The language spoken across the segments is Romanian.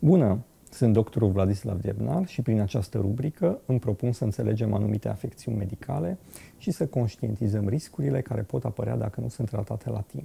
Bună! Sunt doctorul Vladislav Diebnar și prin această rubrică îmi propun să înțelegem anumite afecțiuni medicale și să conștientizăm riscurile care pot apărea dacă nu sunt tratate la timp.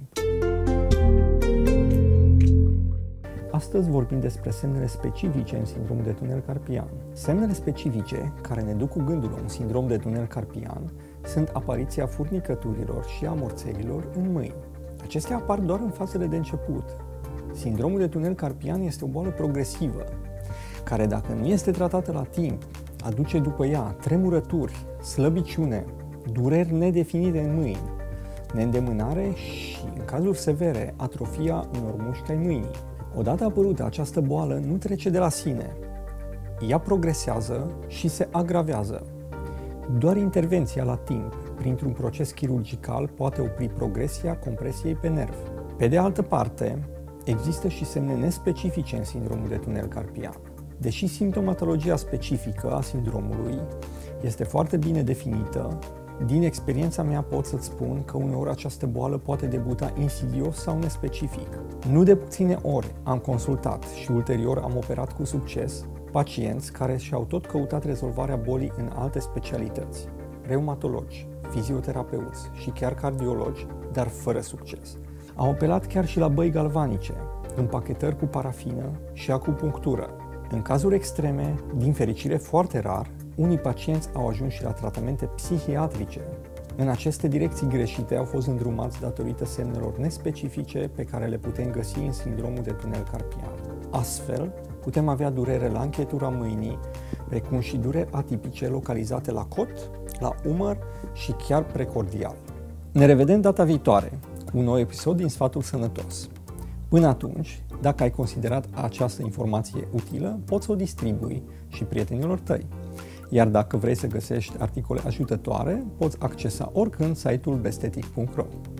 Astăzi vorbim despre semnele specifice în sindromul de tunel carpian. Semnele specifice care ne duc cu gândul la un sindrom de tunel carpian sunt apariția furnicăturilor și a morțelilor în mâini. Acestea apar doar în fazele de început. Sindromul de tunel carpian este o boală progresivă, care dacă nu este tratată la timp, aduce după ea tremurături, slăbiciune, dureri nedefinite în mâini, neîndemânare și, în cazuri severe, atrofia unor mușchi ai mâinii. Odată apărută, această boală nu trece de la sine. Ea progresează și se agravează. Doar intervenția la timp, printr-un proces chirurgical, poate opri progresia compresiei pe nerv. Pe de altă parte, există și semne nespecifice în sindromul de tunel carpian. Deși simptomatologia specifică a sindromului este foarte bine definită, din experiența mea pot să-ți spun că uneori această boală poate debuta insidios sau nespecific. Nu de puține ori am consultat și ulterior am operat cu succes pacienți care și-au tot căutat rezolvarea bolii în alte specialități, reumatologi, fizioterapeuți și chiar cardiologi, dar fără succes. Am apelat chiar și la băi galvanice, împachetări cu parafină și acupunctură. În cazuri extreme, din fericire foarte rar, unii pacienți au ajuns și la tratamente psihiatrice. În aceste direcții greșite au fost îndrumați datorită semnelor nespecifice pe care le putem găsi în sindromul de tunel carpian. Astfel, putem avea durere la închetura mâinii, precum și dureri atipice localizate la cot, la umăr și chiar precordial. Ne revedem data viitoare cu un nou episod din Sfatul Sănătos. Până atunci, dacă ai considerat această informație utilă, poți să o distribui și prietenilor tăi. Iar dacă vrei să găsești articole ajutătoare, poți accesa oricând site-ul bestetic.ro.